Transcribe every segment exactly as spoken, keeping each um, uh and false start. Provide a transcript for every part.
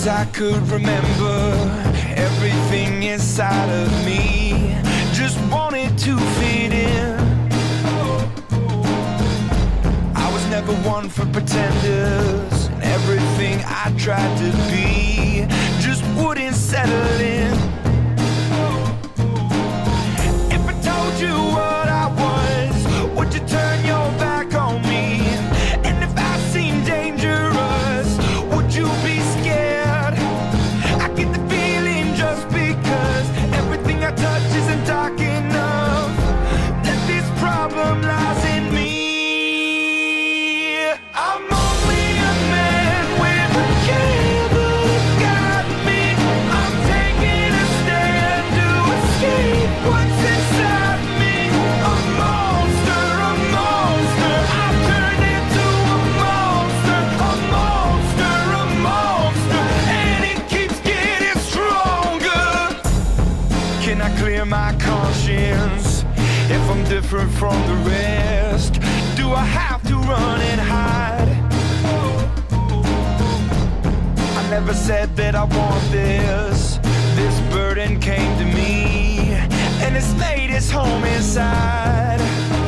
wish I could remember everything inside of me. Just wanted to fit in. I was never one for pretenders, and everything I tried to be just wouldn't settle in. If I told you what I was, would you turn your back on me? And if I seemed dangerous, would you be scared? I get the feeling just because everything I touch isn't dark enough, that this problem lies in me. I'm only a man with a candle that got me. I'm taking a stand to escape what's inside me. A monster, a monster, I've turned into a monster. A monster, a monster, and it keeps getting stronger. Can I clear my conscience if I'm different from the rest? Do I have to run and hide? I never said that I want this. This burden came to me, and it's laid its home inside.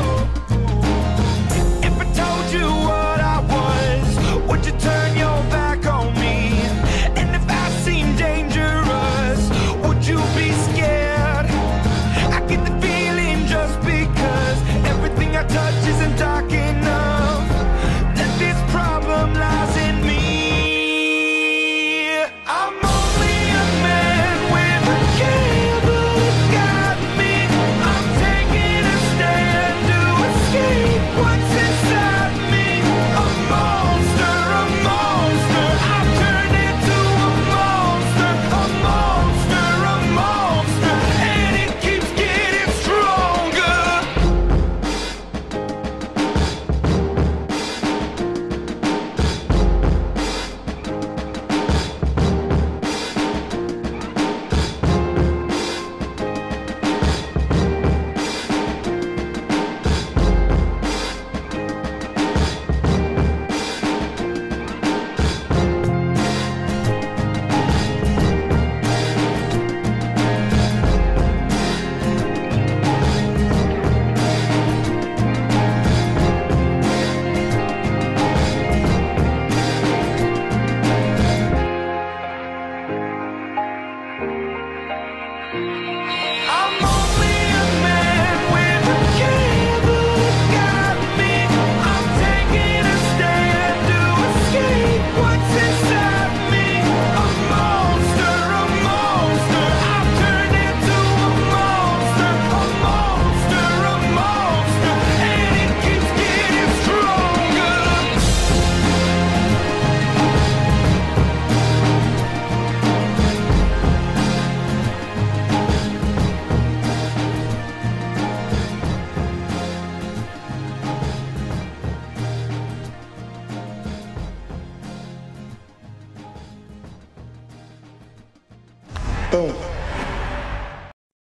If I told you what I was, would you turn your back on me? And if I seemed dangerous, would you be scared? I get the feeling just because everything I touch isn't dark enough, that this problem lies in me. I'm only a man with a candle that got me. I'm taking a stand to escape what's inside me. A monster, a monster, I've turned into a monster. A monster, a monster, and it keeps getting stronger. I'm only a man with a candle that got me. I'm taking a stand to escape what's inside me. A monster, a monster, I've turned into a monster. A monster, a monster, and it keeps getting stronger. Boom.